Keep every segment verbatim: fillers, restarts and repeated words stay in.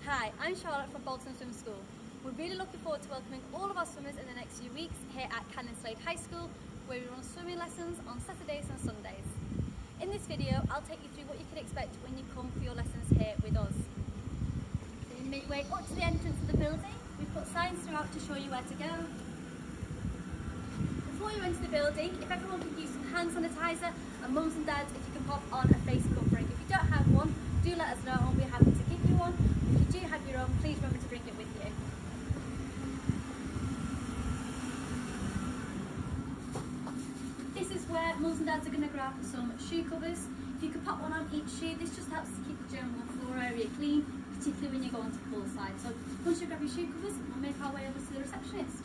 Hi, I'm Charlotte from Bolton Swim School. We're really looking forward to welcoming all of our swimmers in the next few weeks here at Cannon Slade High School, where we run swimming lessons on Saturdays and Sundays. In this video, I'll take you through what you can expect when you come for your lessons here with us. So you make your way up to the entrance of the building. We've put signs throughout to show you where to go. Before you enter the building, if everyone could use some hand sanitizer, and mums and dads, if you can pop on a face covering. If you don't have one, do let us know and we'll be happy to give you one. If you do have your own, please remember to bring it with you. This is where mums and dads are going to grab some shoe covers. If you could pop one on each shoe, this just helps to keep the general floor area clean, particularly when you go onto the poolside. So once you grab your shoe covers, we'll make our way over to the receptionist.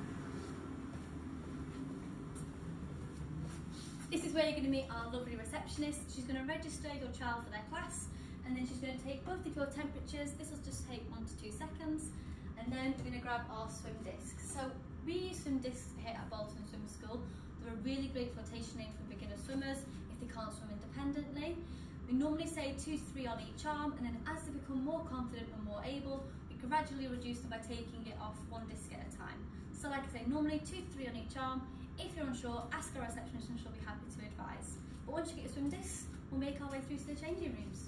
This is where you're going to meet our lovely receptionist. She's going to register your child for their class, and then she's going to take both of your temperatures. This will just take one to two seconds, and then we're going to grab our swim discs. So we use swim discs here at Bolton Swim School. They're a really great flotation aid for beginner swimmers if they can't swim independently. We normally say two to three on each arm, and then as they become more confident and more able, we gradually reduce them by taking it off one disc at a time. So like I say, normally two to three on each arm. If you're unsure, ask our receptionist and she'll be happy to advise. But once you get your swim discs, we'll make our way through to the changing rooms.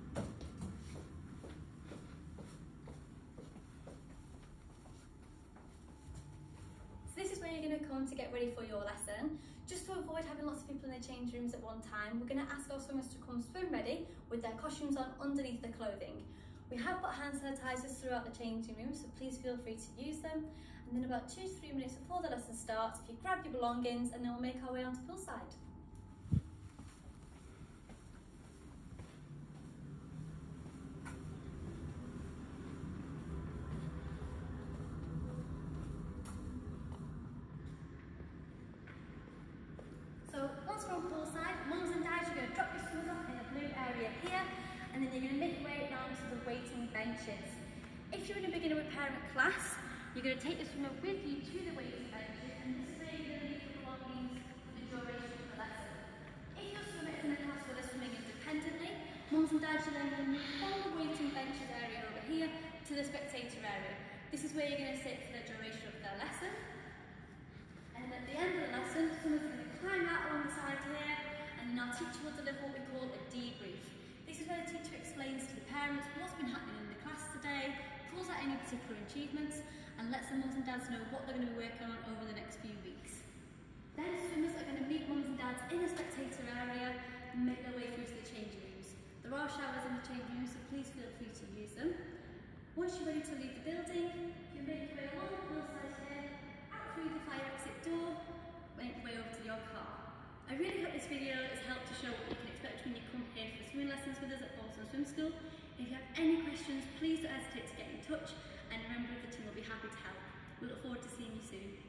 So this is where you're going to come to get ready for your lesson. Just to avoid having lots of people in the change rooms at one time, we're going to ask our swimmers to come swim ready with their costumes on underneath their clothing. We have put hand sanitizers throughout the changing room, so please feel free to use them. And then about two to three minutes before the lesson starts, if you grab your belongings, and then we'll make our way onto poolside. So once we're on poolside, mums and dads, you're going to drop your swimmers off in the blue area here, and then you're going to make your way down to the waiting benches. If you're in a beginner with parent class, you're going to take the swimmer with you to the waiting benches, and this way you're going to leave your belongings for the duration of the lesson. If your swimmer is in a class where they're swimming independently, mums and dads are then going to move from the waiting benches area over here to the spectator area. This is where you're going to sit for the duration of their lesson. And at the end of the lesson, swimmers are going to climb out alongside here, and then our teacher will deliver what we call a debrief. This is where the teacher explains to the parents what's been happening in the class today, calls out any particular achievements, and lets the mums and dads know what they're going to be working on over the next few weeks. Then swimmers are going to meet mums and dads in the spectator area and make their way through to the changing rooms. There are showers in the changing rooms, so please feel free to use them. Once you're ready to leave the building, you make your way along the poolside here, out through the fire exit door, make your way over to your car. I really hope this video has helped to show what you can expect when you come here for swimming lessons with us at Bolton Swim School. If you have any questions, please don't hesitate to get in touch, and remember the team will be happy to help. We look forward to seeing you soon.